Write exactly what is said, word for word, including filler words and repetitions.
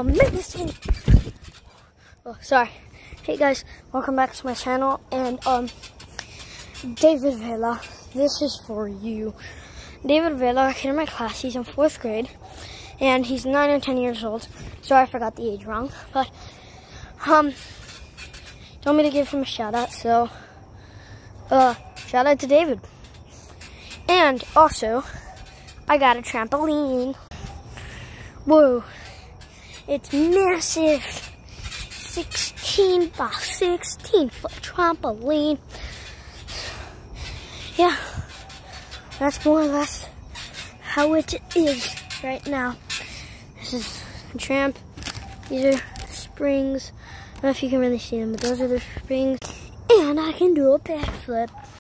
amazing. Oh, sorry. Hey guys, welcome back to my channel. And um, David Vela, this is for you. David Vela, a kid in my class, he's in fourth grade, and he's nine or ten years old. Sorry, I forgot the age wrong, but um, told me to give him a shout out. So, uh, shout out to David. And also, I got a trampoline. Whoa, it's massive. sixteen by sixteen foot trampoline. Yeah, that's more or less how it is right now. This is a tramp. These are springs. I don't know if you can really see them, but those are the springs. And I can do a backflip.